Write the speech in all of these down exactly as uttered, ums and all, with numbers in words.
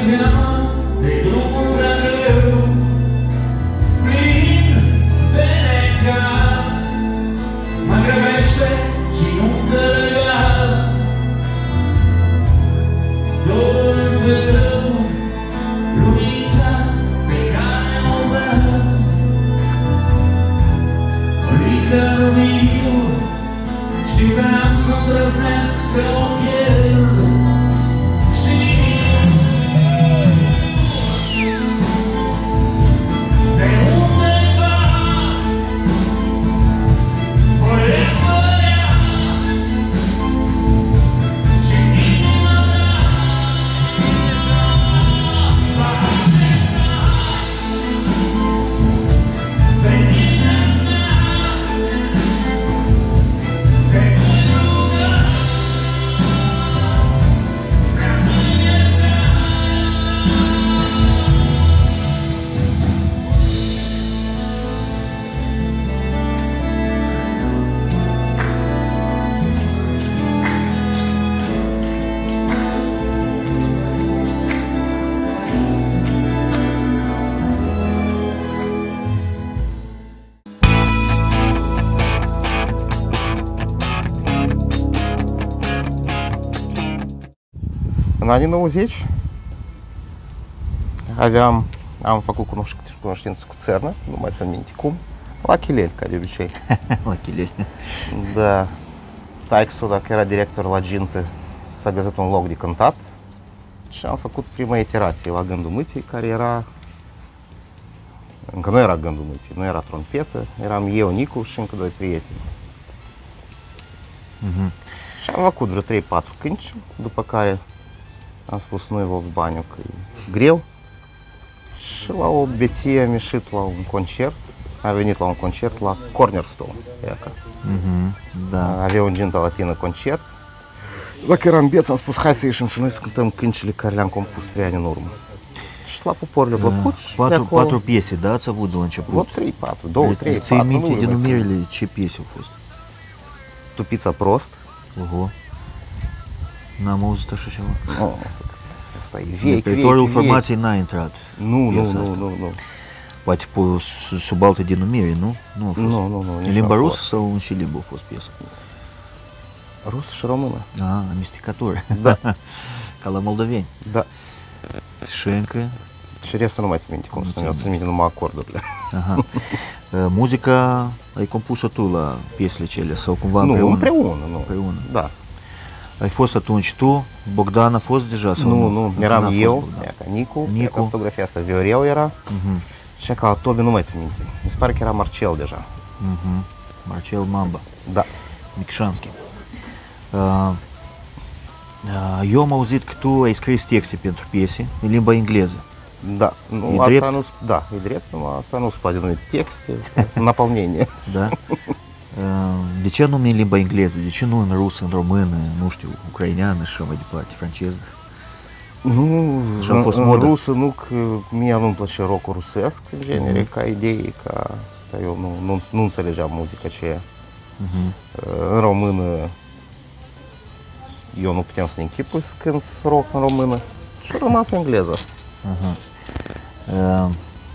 teamă de drumul prea greu, plin de necaz, mă grăbește și nu-mi dă gaz. Dorul tău, luminița pe care o văd, o licărul meu, știam să îndrăznesc să o pierd. În anii nouăzeci aveam, am făcut cunoștință cu țărnă, nu mai țin minte cum, la Chileli, ca de obicei. La Chileli. Da. Taică-s-o, dacă era director la Gintă, s-a găsit un loc de cântat și am făcut prima iterație la Gândul Mâții, care era, încă nu era Gândul Mâții, nu era trompetă, eram eu, Nicu și încă doi prieteni. Uh-huh. Și am făcut vreo trei patru cânci, după care am spus nu-i vă bani, că e greu. Și la o beție am ieșit la un concert, am venit la un concert la Cornerstone. Uh-huh. Da. Avea un Ginta Latină concert. Dacă eram beț, am spus hai să ieșim și noi să cântăm câncile care le-am compus trei ani în urmă. Și la popor le-a plăcut. Uh, patru, patru piese, da, ați avut de la început? Vreo trei, patru, două, trei, ți-ai patru. minte denumirile, ce piese au fost? Tupița prost. Oho. N-am auzit așa ceva. Oh, asta e vechi, Repertoriul formației n-a intrat. Nu, nu, nu, nu, nu. Poate sub alte denumiri, nu? Nu a fost. Nu, nu, nu. În limba rusă sau în ce limbă a fost piesa? Rus și română. Ah, amestecatură. Da. Ca la moldoveni. Da. Și încă? Și restul nu mai țin minte, cum să nu țin minte numai acordurile. Aha. Muzica ai compus-o tu la piesele cele sau cumva împreună? Nu, împreună, nu. Împreună. Da. Ai fost atunci tu, Bogdan a fost deja? Sau nu, nu, eram eu, ca Nicu, Nicu. Fotografia asta, Viorel era, uh-huh. și ca la Tobi nu mai țin minte. Mi se pare că era Marcel deja. Uh-huh. Marcel Mamba. Da. Micșanski. Uh, uh, eu am auzit că tu ai scris texte pentru piese în limba engleză. Da, nu, e asta drept? nu, da, e drept, numai asta nu se poate numi texte, naполнение. Da? De ce anume în limba engleză? De ce nu în rusă, în română, nu știu, ucraineană și așa mai departe, franceză? Nu, și a fost în modă. rusă nu, că mie nu-mi place rock-ul rusesc, în genere, uh-huh. ca idee, ca eu nu, nu, nu înțelegeam muzica aceea. Uh-huh. În română eu nu puteam să ne închipui să cânt rock în română și a rămas engleză. Uh-huh. uh,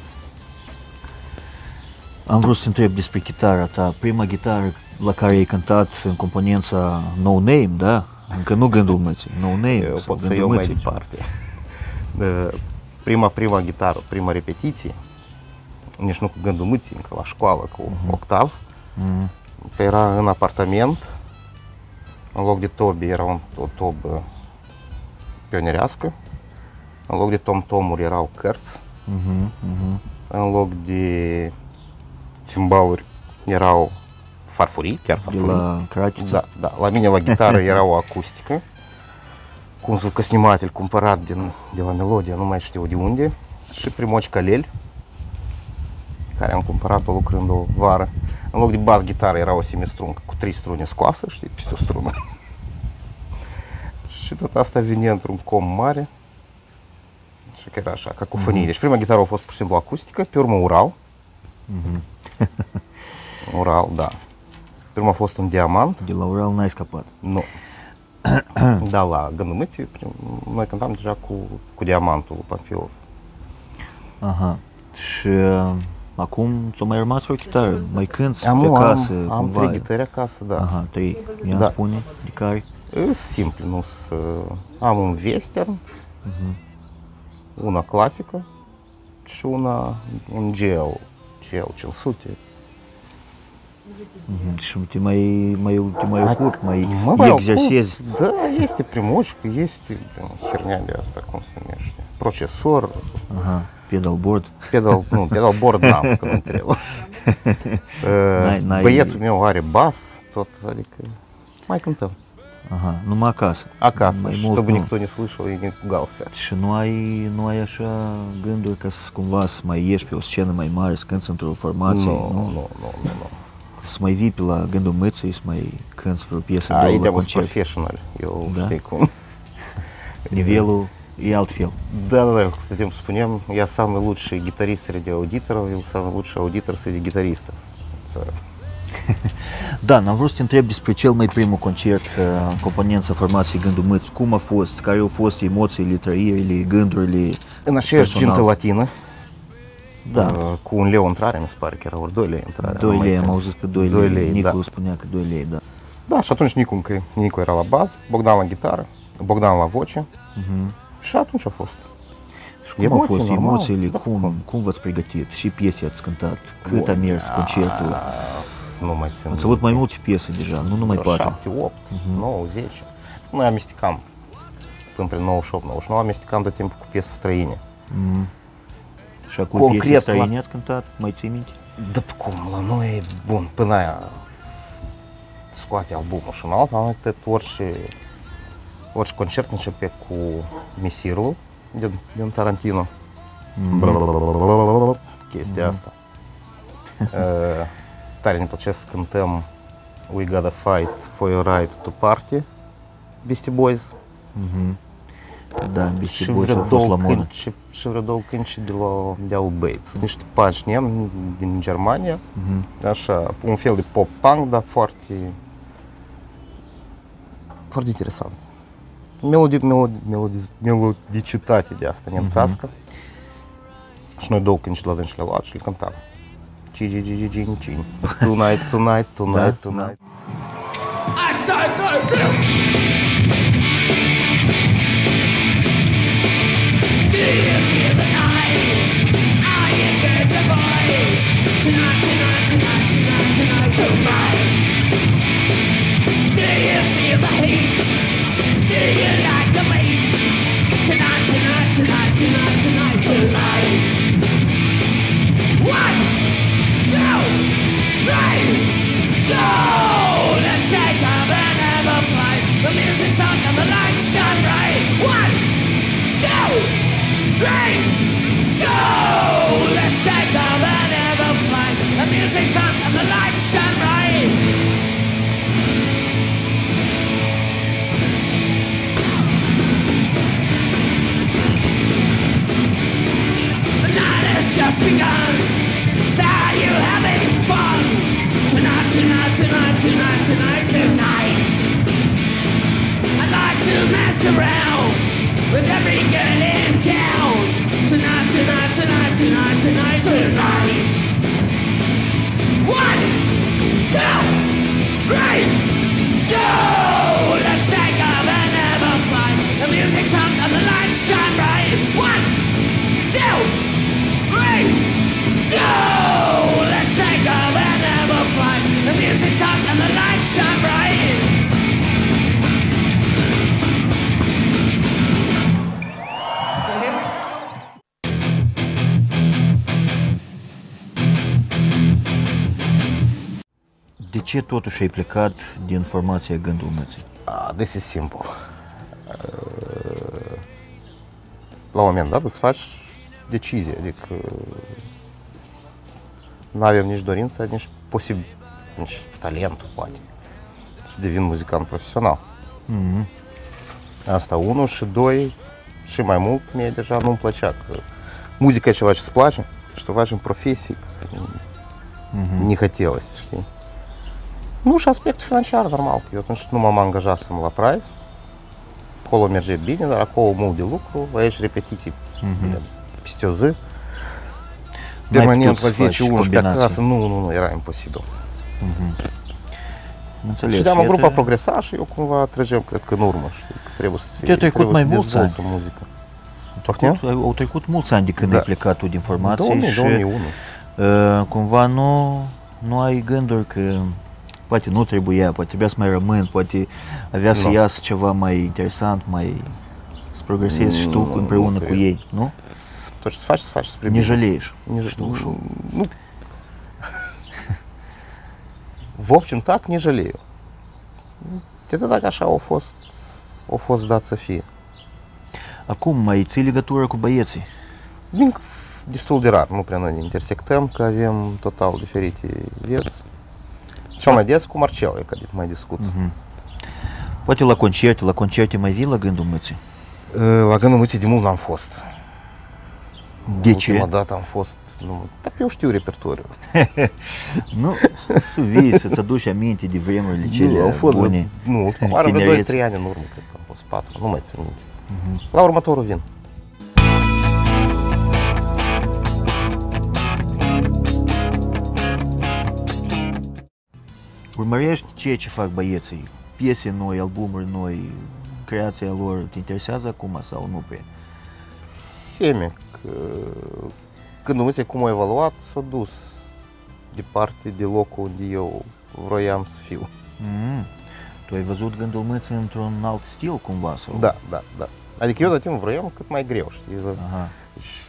Am vrut să întreb despre chitara ta. Prima chitară la care ai cântat în componența No Name, da? Încă nu Gândul Mății, No Name. Eu pot să iau mai departe. Prima, prima chitară, prima repetiție, nici nu cu Gândul Mății, încă la școală, cu uh-huh. octav, uh-huh. era în apartament, în loc de Tobi era un, o tobă pionerească, în loc de tom-tomuri erau cărți, uh-huh. Uh-huh. în loc de timbaluri erau farfurii, chiar farfurii. De la Cratiță? Da, da. La mine la gitară era o acustică, cu un звукосниматель cumpărat din, de la Melodia, nu mai știu de unde, și primoci caleli, care am cumpărat-o lucrând o vară. În loc de bas-gitară era o semistruncă cu trei strune scoasă, știi, peste o strună. Și tot asta vine într-un com mare. Și că era așa, cacofonie. Mm-hmm. Deci prima gitară a fost pur și simplu acustică, pe urmă Ural. Mm-hmm. Ural, da. Prima a fost un diamant. De la Ural n-ai scăpat. Nu. Da, la Gândul Mății, noi cântam deja cu, cu Diamantul lui Panfilov. Aha. Și uh, acum ți-o mai rămas o chitară? Mai cânti Am, pe am, acasă? am cumva? trei gitări acasă, da. Aha, trei. Ia Da. spune, de care? E simplu, nu să... Am un western, Mhm. una clasică și una, un gel, gel cinci sute. Mhm. Și te mai, mai, te mai Hai, ocupi, mai Mă mai exersezi. ocup. Da, este primoșcă, este hernia de asta, cum se numește, procesor, Aha, pedalboard. pedal, nu, pedalboard n-am, că nu trebuie. N-ai- n-ai- Băietul meu are bas, tot, adică mai cântăm. Aha, numai acasă. Acasă, Mai și mult чтобы nu. никто не слышал и не пугался. Și nu ai, nu ai așa gânduri ca să cumva să mai ieși pe o scenă mai mare, să cânti într-o formație, Nu, nu? nu, nu, nu, nu. Să mai vii pe la Gândul Mății, să mai cânti vreo piesă, A, două la ideea concert. professional, eu Da? știi cum. Nivelul e altfel. Да, да, да, кстати, мы вспомним, я самый лучший гитарист среди аудиторов и самый лучший аудитор среди гитаристов. Da, n-am vrut să te întreb despre cel mai primul concert uh, componența formației Gândul Mății. Cum a fost? Care au fost emoțiile, trăirile, gândurile? În aceeași Personal. gintă latină, Da, uh, cu un leu intrare, mi se pare că era ori doi lei intrare. doi nu mai lei, am țin. auzit că doi doi lei. lei, Nicu da. spunea că doi lei, da. Da, și atunci Nicu, încă, Nicu era la bază, Bogdan la gitară, Bogdan la voce Mhm. și atunci a fost. Și cum Emoții, au fost normal. emoțiile? Da, cum, cum? cum v-ați pregătit? Și piese ați cântat? Cât a Bun. mers concertul? Nu mai țin. Ați avut mai multe piese deja, nu numai Vreo patru. șapte, opt, nouă, zece. Noi amestecam până prin nouăzeci și opt nouăzeci și nouă, amestecam tot timpul cu piese străine. Mhm. Și acum Concret, piese la- străine ați cântat? Mai ții minte? Da, cum, la noi, bun, până aia scoate albumul și în alta, noi tot orice, orice concert începe cu Mesirul din, din Tarantino. Chestia asta. Uh, tare ne place să cântăm We Gotta Fight for Your Right to Party, Beastie Boys. Mhm. Da, în Beastie Și Boys vreo au fost la două modă. cânci, și vreo două cânci de la de Al Bates. Sunt niște punch nem din Germania, Mhm. așa, un fel de pop-punk, dar foarte, foarte interesant. Melodi, melodi, melodi, melodicitate de asta nemțească. Și noi două cânci de la dânsi le-am luat și le cântam. Ci, ci, ci, ci, ci, ci. Tonight, tonight, tonight, Da, tonight. Just begun. So are you having fun? Tonight, tonight, tonight, tonight, tonight, tonight. I like to mess around with every girl in town. Tonight, tonight, tonight, tonight, tonight, tonight. One, two, three, go! Let's take off and have a fight. The music's on and the lights shine bright. One, two, three, go! Let's take off and have a fight. The music's on and the lights shine bright. So here we go. De ce totuși ai plecat din formația Gândul Mății? Ah, this is simple. Uh, La un moment dat îți faci decizie, adică nu avem nici dorința, nici posibil, nici talentul, poate, să devin muzicant profesional. Mhm. Asta unul și doi, și mai mult, mie deja nu-mi plăcea, că muzica e ceva ce îți place și tu faci în profesie, că не хотелось, știi? Nu, și aspectul financiar, normal, că eu atunci nu m-am angajat să la price acolo merge bine, dar acolo mult de lucru, aici repetiții Mhm. peste o zi. N-ai Permanent, putut să la faci zece unsprezece combinații. acasă, nu, nu, nu, era imposibil. Înțeles. Și da, iată, grupul a progresat și eu cumva trăgeam, cred că în urmă, știi, că trebuie să se, Te-a trecut trebuie mai să mulți dezvolți muzică. Au trecut, au trecut mulți ani de când Da. ai plecat tu din formație două mii, și două mii unu. uh, cumva nu, nu ai gânduri că poate nu trebuia, poate trebuia să mai rămân, poate avea să Nu. iasă ceva mai interesant, mai să progresezi și tu Nu, împreună nu cu cred. ei, nu? Tot ce să faci, să faci spre Не bine. жалеешь, Не что ушел? Ну, в общем, так не жалею. Это так așa au fost, au fost dat să fie. Acum mai ții legătură cu băieții? Din, destul de rar, nu prea noi ne intersectăm, că avem total diferite vieți. Cel mai des cu Marcel, e că mai discut. Mhm. Poate la concerte, la concerte mai vii la Gândul Mății? La Gândul Mății de mult n-am fost. De ce? Ultima dată am fost, nu, dar eu știu repertoriul. Nu, să vii, să-ți aduci aminte de vremurile cele Nu, au fost, bune. nu, ultima oară vreo doi tinerețe. trei ani în urmă, cred că am fost patru, nu mai țin minte. La următorul vin. Urmărești ceea ce fac băieții? Piese noi, albumuri noi, creația lor, te interesează acum sau nu prea? Seme, că Gândul Mății cum a evaluat, s-a dus departe de locul unde eu vroiam să fiu. Mm. Tu ai văzut Gândul Mății într-un alt stil cumva? Sau? Da, da, da. Adică eu de timp vroiam cât mai greu, știi? Aha. Deci,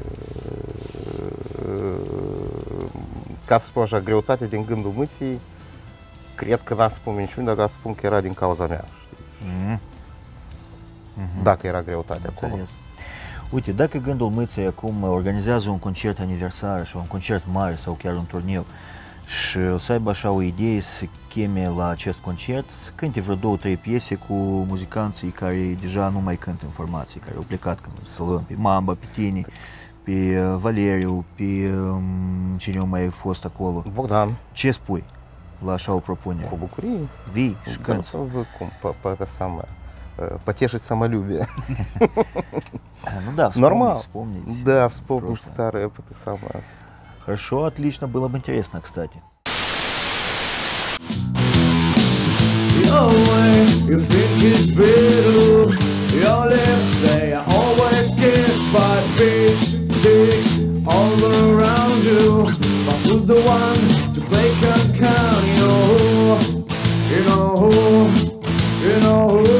ca să spun așa, greutatea din Gândul Mății, cred că n-am spun minciuni, dar ca să spun că era din cauza mea, știi? Mm. Dacă era greutatea acolo. Înțeles. Uite, dacă Gândul Mății acum organizează un concert aniversar sau un concert mare sau chiar un turneu și o să aibă așa o idee să cheme la acest concert să cânte vreo două, trei piese cu muzicanții care deja nu mai cântă în formație, care au plecat, să luăm pe Mamba, pe tine, pe uh, Valeriu, pe um, cine a mai fost acolo. Bogdan, Ce spui la așa o propunere? cu bucurie, Vii și да, cânti. вы cum, по, по, это самое, э, потешить самолюбие. Ну да, вспомнить, Нормал. вспомнить. Да, вспомнить прошлое. старое, это самое. Хорошо, отлично, было бы интересно, кстати. Your way, you think it's better. Your lips say I always kiss, but bitch, dicks all around you. But who's the one to break and count? You know who? You know who? You know who?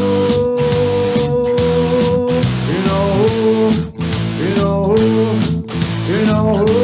You know who? You know who? You know who?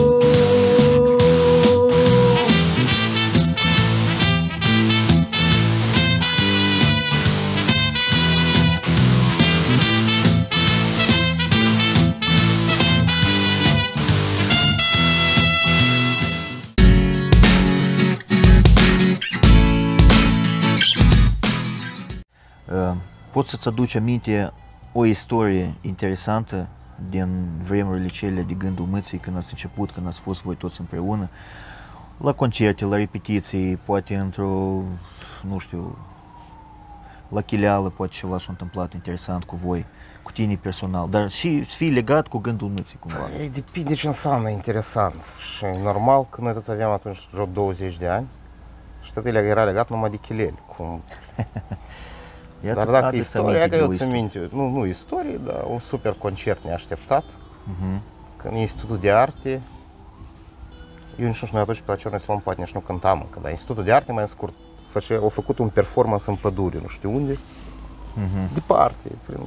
Uh, Poți să-ți aduci aminte o istorie interesantă din vremurile cele de Gândul Mății, când ați început, când ați fost voi toți împreună, la concerte, la repetiții, poate într-o, nu știu, la chileală, poate ceva s-a întâmplat interesant cu voi, cu tine personal, dar și să fii legat cu Gândul Mății cumva. Ei, depinde ce înseamnă interesant. Și normal că noi toți aveam atunci vreo douăzeci de ani și tot era legat numai de chileli. Cum... Iată, Dar dacă adu-ți istoria, aminte că de eu o țin istorie. minte, nu, nu istorie, dar un super concert neașteptat, Mhm. când în Institutul de Arte, eu nici nu știu, noi atunci pe la Ciornei Slon poate nici nu cântam încă, dar Institutul de Arte, mai în scurt, făcea, au făcut un performance în pădure, nu știu unde, Mhm. departe, prin...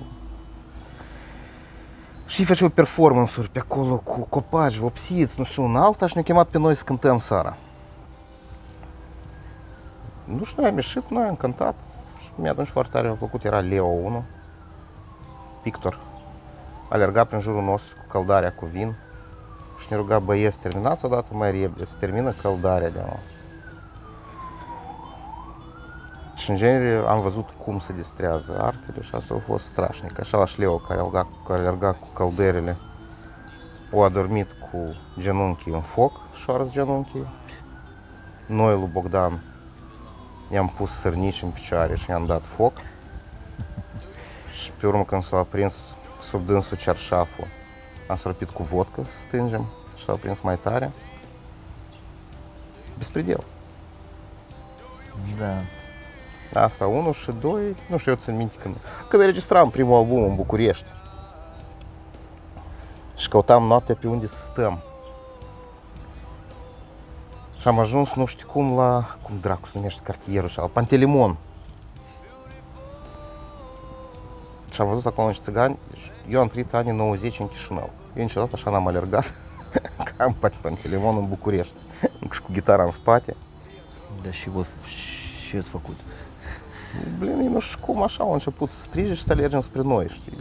Și făceau performance-uri pe acolo cu copaci vopsiți, nu știu, în alta și ne-a chemat pe noi să cântăm seara. Nu știu, noi am ieșit, noi am cântat și mi-a atunci foarte tare mi-a plăcut, era Leo unu, pictor, alerga prin jurul nostru cu căldarea cu vin și ne ruga, băieți, terminați odată mai repede, să termină căldarea de nou. Și în genere am văzut cum se distrează artele și asta a fost strașnic. Așa la Leo, care alerga, care alerga cu călderele, o adormit cu genunchii în foc și a ars genunchii. Noi lui Bogdan i-am pus sărnici în picioare și i-am dat foc. Și pe urmă când s-a aprins sub dânsul cearșaful, am sărpit cu vodcă să stângem și s-a aprins mai tare. Bespredel. Da. Asta unul și doi, nu știu, eu țin minte când, când înregistram primul album în București și căutam noaptea pe unde să stăm. Și am ajuns, nu știu cum, la, cum dracu se numește cartierul ăsta, la Pantelimon. Și am văzut acolo niște țigani, eu am trăit anii nouăzeci în Chișinău. Eu niciodată așa n-am alergat ca în Pantelimon în București, și cu gitara în spate. Da, și vă ce ați făcut? Blin, eu nu știu cum așa au început să strige și să alergem spre noi, știi?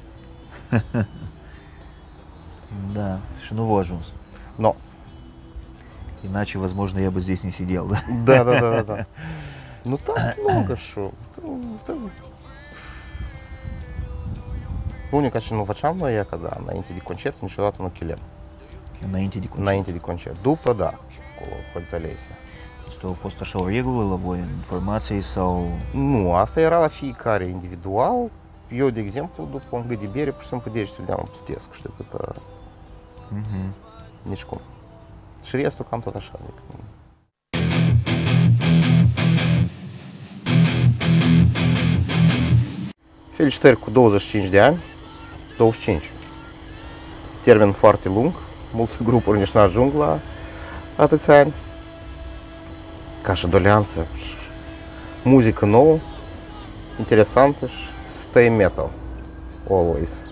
Да, și nu v-a ajuns. No. Иначе, возможно, я бы здесь не сидел, да? Да, да, да, да, да. Ну так много что. Unica ce nu făceam noi e că, da, înainte de concert, niciodată nu chilem. Înainte de concert. Înainte de concert. După, da, acolo, Hățălese. Este a fost așa o regulă la voi în formație sau... Nu, asta era la fiecare individual. Eu, de exemplu, după un gât de bere, pur și simplu degetele de-am plutesc, știi, atâta... Угу. Nici cum. Și restul cam tot așa. Adică... Felicitări cu douăzeci și cinci de ani, douăzeci și cinci. Termen foarte lung, multe grupuri nici n-ajung la atâția ani. Ca și doleanță, muzică nouă, interesantă și stay metal, always.